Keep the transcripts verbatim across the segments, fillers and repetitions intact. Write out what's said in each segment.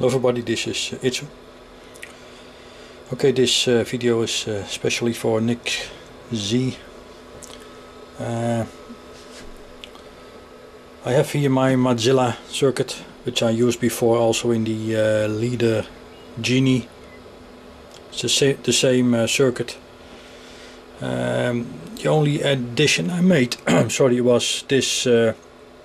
Hello everybody, this is uh, Itsu. Okay, this uh, video is uh, especially for Nick Z. Uh, I have here my Mozilla circuit, which I used before also in the uh, Leader Genie. It's the, sa the same uh, circuit. Um, the only addition I made, sorry, was this uh,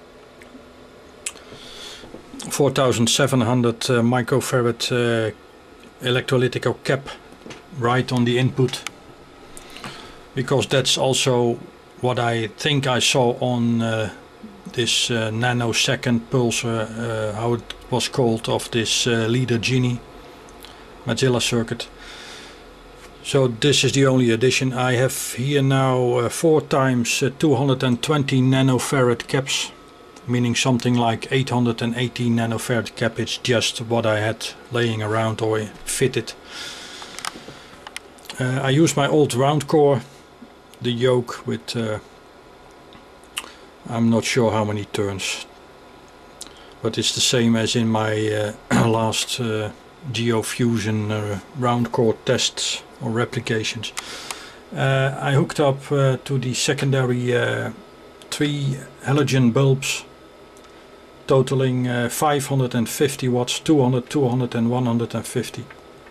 four thousand seven hundred uh, microfarad uh, electrolytic cap right on the input, because that's also what I think I saw on uh, this uh, nanosecond pulsar, uh, how it was called, of this uh, Leader Genie Mozilla circuit. So this is the only addition. I have here now uh, four times uh, two hundred twenty nanofarad caps, meaning something like eight hundred eighty nanofarad cap. It's just what I had laying around or fitted. Uh, I use my old round core, the yoke with uh, I'm not sure how many turns, but it's the same as in my uh, last uh, GeoFusion uh, round core tests or replications. Uh, I hooked up uh, to the secondary uh, three halogen bulbs, totaling uh, five hundred fifty watts, two hundred, two hundred and one hundred fifty.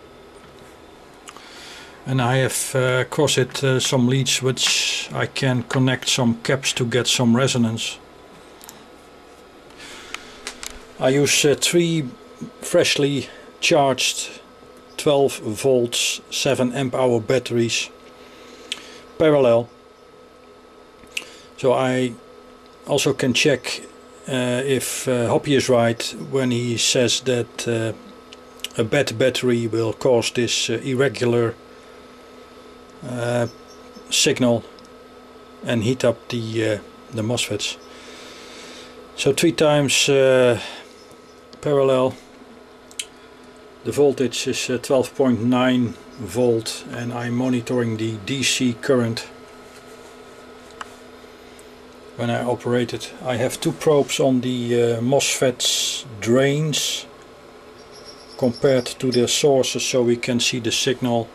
And I have uh, across it uh, some leads which I can connect some caps to get some resonance. I use uh, three freshly charged twelve volts seven amp hour batteries parallel, so I also can check uh, if uh, Hoppy is right when he says that uh, a bad battery will cause this uh, irregular uh, signal and heat up the uh, the MOSFETs. So three times uh, parallel. The voltage is uh, twelve point nine volt, and I'm monitoring the D C current when I operate it. I have two probes on the uh, MOSFET's drains compared to their sources, so we can see the signal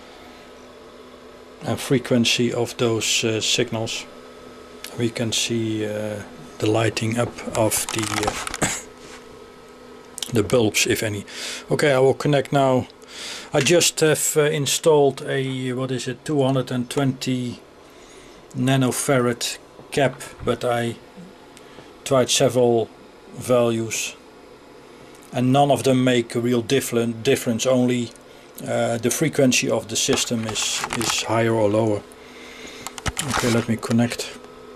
and frequency of those uh, signals. We can see uh, the lighting up of the uh, the bulbs, if any. Okay, I will connect now. I just have uh, installed a, what is it, two hundred twenty nanofarad cap, but I tried several values and none of them make a real different difference. Only uh, the frequency of the system is, is higher or lower. Okay, let me connect.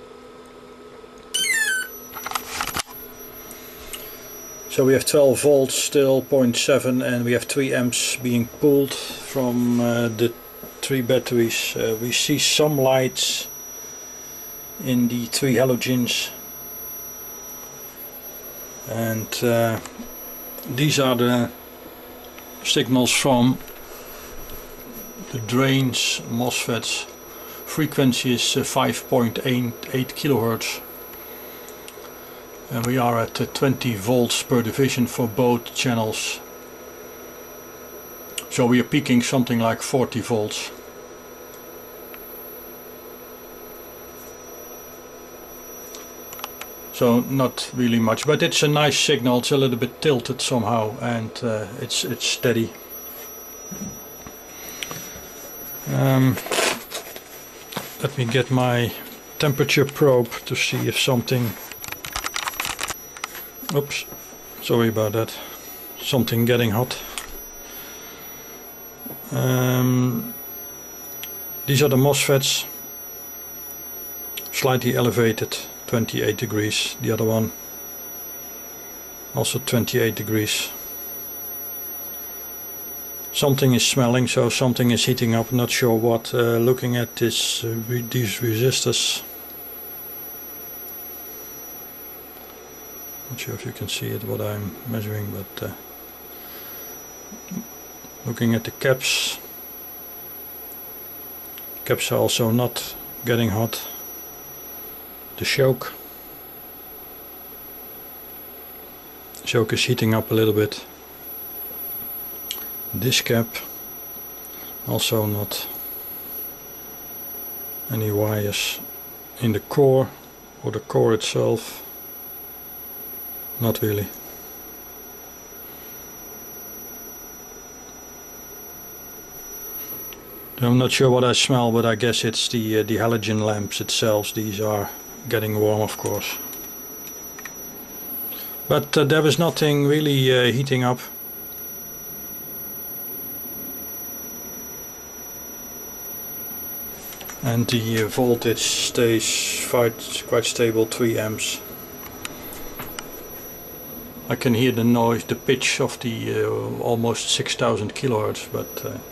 So we have twelve volts still, zero point seven, and we have three amps being pulled from uh, the three batteries. Uh, we see some lights in the three halogens, and uh, these are the signals from the drains MOSFETs. Frequency is uh, five point eight kilohertz. And we are at uh, twenty volts per division for both channels. So we are peaking something like forty volts. So not really much, but it's a nice signal. It's a little bit tilted somehow, and uh, it's it's steady. Um, let me get my temperature probe to see if something. Oops, sorry about that. Something getting hot. Um, these are the MOSFETs, slightly elevated, twenty-eight degrees. The other one also twenty-eight degrees. Something is smelling, so something is heating up. Not sure what. Uh, looking at this, uh, re these resistors. Not sure if you can see it, what I'm measuring, but uh, looking at the caps, caps are also not getting hot. The choke, choke is heating up a little bit. This cap, also not any wires in the core or the core itself, not really. I'm not sure what I smell, but I guess it's the uh, the halogen lamps itself. These are getting warm, of course. But uh, there was nothing really uh, heating up. And the uh, voltage stays quite, quite stable, three amps. I can hear the noise, the pitch of the uh, almost six thousand kilohertz, but uh,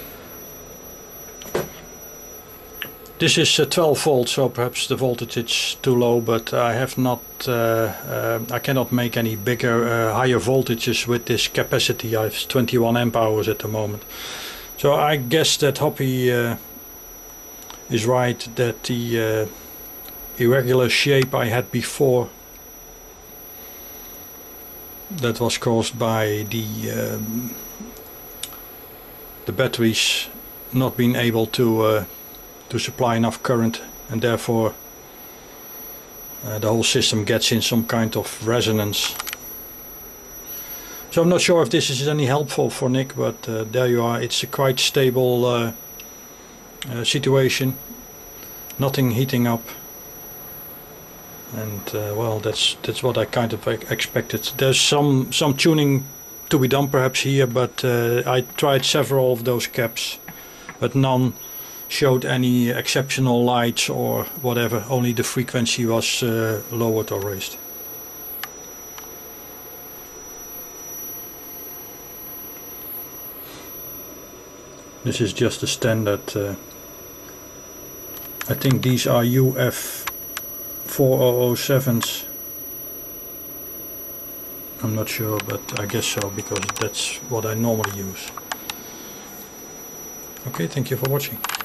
this is uh, twelve volts, so perhaps the voltage is too low, but I have not, uh, uh, I cannot make any bigger, uh, higher voltages with this capacity. I have twenty-one amp hours at the moment. So I guess that Hoppy uh, is right, that the uh, irregular shape I had before, that was caused by the, um, the batteries not being able to uh, to supply enough current, and therefore uh, the whole system gets in some kind of resonance. So I'm not sure if this is any helpful for Nick, but uh, there you are. It's a quite stable uh, uh, situation, nothing heating up, and uh, well, that's that's what I kind of expected. There's some some tuning to be done perhaps here, but uh, I tried several of those caps, but none showed any exceptional lights or whatever. Only the frequency was uh, lowered or raised. This is just a standard, uh, I think these are U F four thousand sevens. I'm not sure, but I guess so, because that's what I normally use. Okay, thank you for watching.